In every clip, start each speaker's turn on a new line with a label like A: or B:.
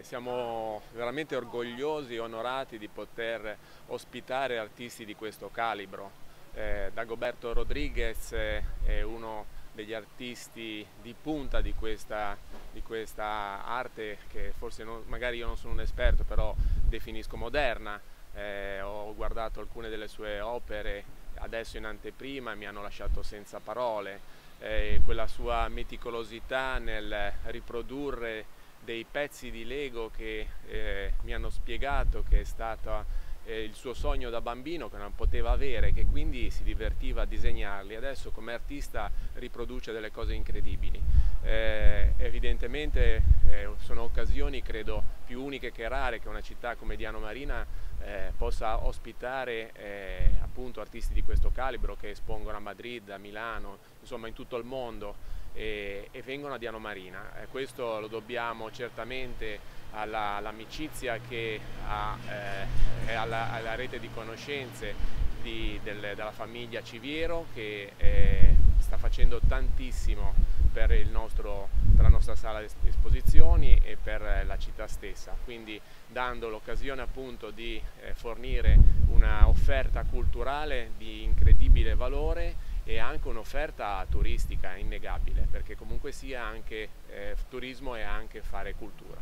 A: Siamo veramente orgogliosi e onorati di poter ospitare artisti di questo calibro. Dagoberto Rodriguez è uno degli artisti di punta di questa arte che forse magari io non sono un esperto, però definisco moderna. Ho guardato alcune delle sue opere adesso in anteprima e mi hanno lasciato senza parole. Quella sua meticolosità nel riprodurre dei pezzi di Lego che mi hanno spiegato che è stato il suo sogno da bambino, che non poteva avere, che quindi si divertiva a disegnarli. Adesso come artista riproduce delle cose incredibili. Evidentemente sono occasioni, credo, più uniche che rare che una città come Diano Marina possa ospitare appunto artisti di questo calibro che espongono a Madrid, a Milano, insomma in tutto il mondo. E vengono a Diano Marina. Questo lo dobbiamo certamente all'amicizia che ha e alla rete di conoscenze della famiglia Civiero, che sta facendo tantissimo per la nostra sala esposizioni e per la città stessa, quindi dando l'occasione appunto di fornire una offerta culturale di incredibile valore e anche un'offerta turistica innegabile, perché comunque sia anche turismo e anche fare cultura.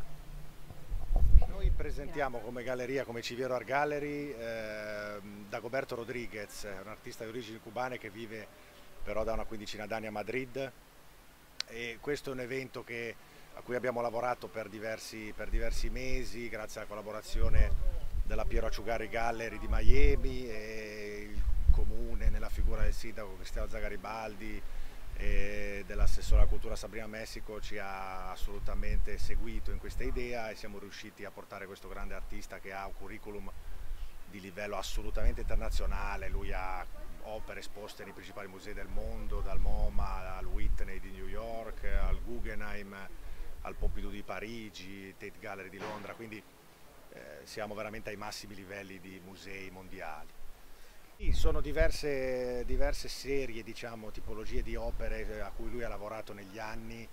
B: Noi presentiamo come galleria, come Civiero Art Gallery, Dagoberto Rodriguez, un artista di origini cubane che vive però da una quindicina d'anni a Madrid, e questo è un evento a cui abbiamo lavorato per diversi mesi grazie alla collaborazione della Piero Acciugari Gallery di Miami e il comune nella figura del sindaco Cristiano Zagaribaldi e dell'assessore alla cultura Sabrina Messico ci ha assolutamente seguito in questa idea e siamo riusciti a portare questo grande artista che ha un curriculum di livello assolutamente internazionale. Lui ha opere esposte nei principali musei del mondo, dal MoMA al Whitney di New York, al Guggenheim, al Pompidou di Parigi, Tate Gallery di Londra, quindi siamo veramente ai massimi livelli di musei mondiali. Sono diverse serie, diciamo, tipologie di opere a cui lui ha lavorato negli anni.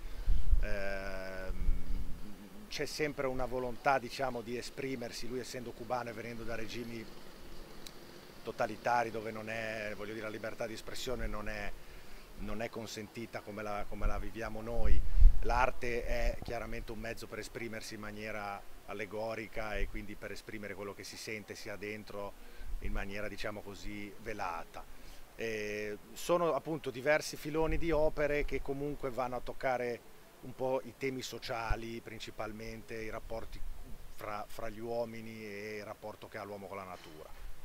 B: C'è sempre una volontà, diciamo, di esprimersi, lui essendo cubano e venendo da regimi totalitari dove non è, voglio dire, la libertà di espressione non è consentita come la viviamo noi. L'arte è chiaramente un mezzo per esprimersi in maniera allegorica e quindi per esprimere quello che si sente sia dentro in maniera, diciamo così, velata. Sono appunto diversi filoni di opere che comunque vanno a toccare un po' i temi sociali, principalmente i rapporti fra gli uomini e il rapporto che ha l'uomo con la natura.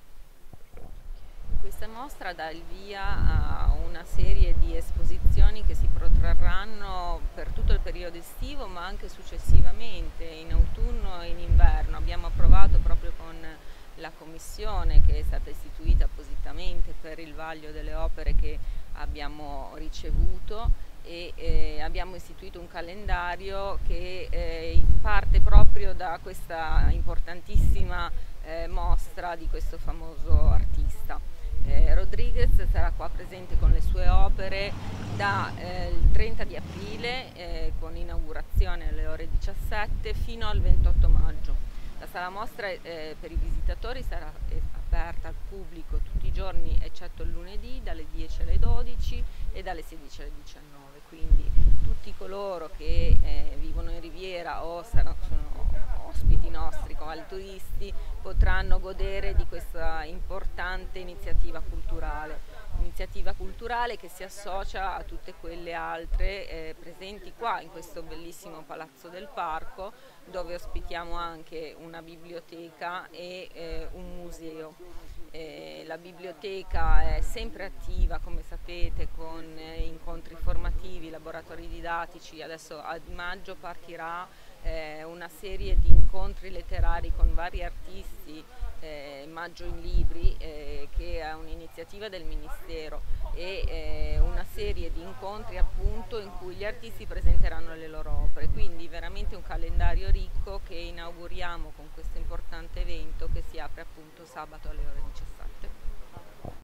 C: Questa mostra dà il via a una serie di esposizioni che si protrarranno per tutto il periodo estivo, ma anche successivamente in autunno e in inverno. Abbiamo approvato proprio con la commissione che è stata istituita appositamente per il vaglio delle opere che abbiamo ricevuto e abbiamo istituito un calendario che parte proprio da questa importantissima mostra di questo famoso artista. Rodriguez sarà qua presente con le sue opere dal 30 di aprile con inaugurazione alle ore 17 fino al 28 maggio. La sala mostra per i visitatori sarà aperta al pubblico tutti i giorni eccetto il lunedì dalle 10 alle 12 e dalle 16 alle 19, quindi tutti coloro che vivono in Riviera o sono ospiti nostri come turisti potranno godere di questa importante iniziativa culturale che si associa a tutte quelle altre presenti qua in questo bellissimo Palazzo del Parco, dove ospitiamo anche una biblioteca e un museo. La biblioteca è sempre attiva, come sapete, con incontri formativi, laboratori didattici. Adesso a maggio partirà una serie di incontri letterari con vari artisti, Maggio in Libri, che è un'iniziativa del Ministero, e una serie di incontri appunto in cui gli artisti presenteranno le loro opere, quindi veramente un calendario ricco che inauguriamo con questo importante evento che si apre appunto sabato alle ore 17.